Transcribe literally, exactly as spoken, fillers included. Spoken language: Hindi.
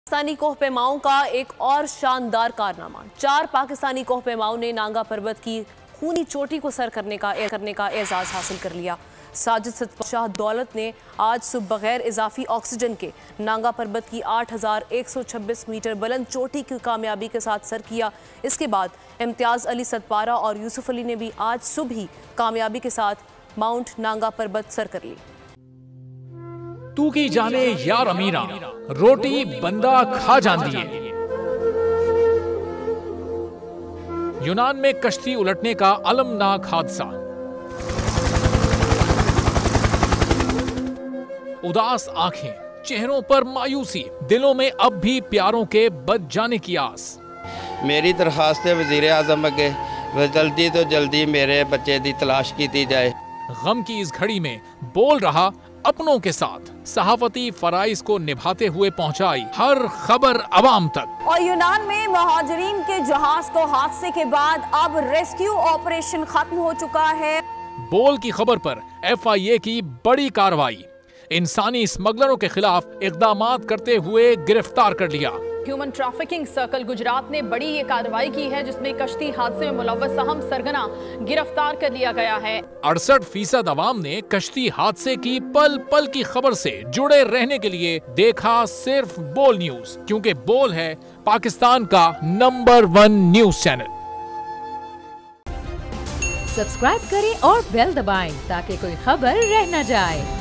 पाकिस्तानी कोहपेमाओं का एक और शानदार कारनामा। चार पाकिस्तानी कोहपेमाओं ने नांगा पर्वत की खूनी चोटी को सर करने का करने का एजाज हासिल कर लिया। साजिद सतशाह दौलत ने आज सुबह बगैर इजाफी ऑक्सीजन के नांगा पर्वत की आठ हज़ार एक सौ छब्बीस मीटर बुलंद चोटी की कामयाबी के साथ सर किया। इसके बाद इम्तियाज अली सतपारा और यूसुफ अली ने भी आज सुबह ही कामयाबी के साथ माउंट नांगा पर्वत सर कर ली। तू की जाने यार अमीरा, रोटी बंदा खा जाती है। यूनान में कश्ती उलटने का अलमनाक हादसा। उदास आंखें, चेहरों पर मायूसी, दिलों में अब भी प्यारों के बच जाने की आस। मेरी दरखास्त है वजीर आजम अगे जल्दी तो जल्दी मेरे बच्चे की तलाश की जाए। गम की इस घड़ी में बोल रहा अपनों के साथ, सहाफती फराइज को निभाते हुए पहुंचाई हर खबर अवाम तक। और यूनान में महाजरीन के जहाज को हादसे के बाद अब रेस्क्यू ऑपरेशन खत्म हो चुका है। बोल की खबर पर एफ आई ए की बड़ी कार्रवाई, इंसानी स्मगलरों के खिलाफ इकदामात करते हुए गिरफ्तार कर लिया। ह्यूमन ट्रैफिकिंग सर्कल गुजरात ने बड़ी ये कार्रवाई की है, जिसमें कश्ती हादसे में मुलव्वस अहम सरगना गिरफ्तार कर लिया गया है। अड़सठ फीसद अवाम ने कश्ती हादसे की पल पल की खबर से जुड़े रहने के लिए देखा सिर्फ बोल न्यूज, क्योंकि बोल है पाकिस्तान का number one news channel. Subscribe करें और बेल दबाएं ताकि कोई खबर रह न जाए।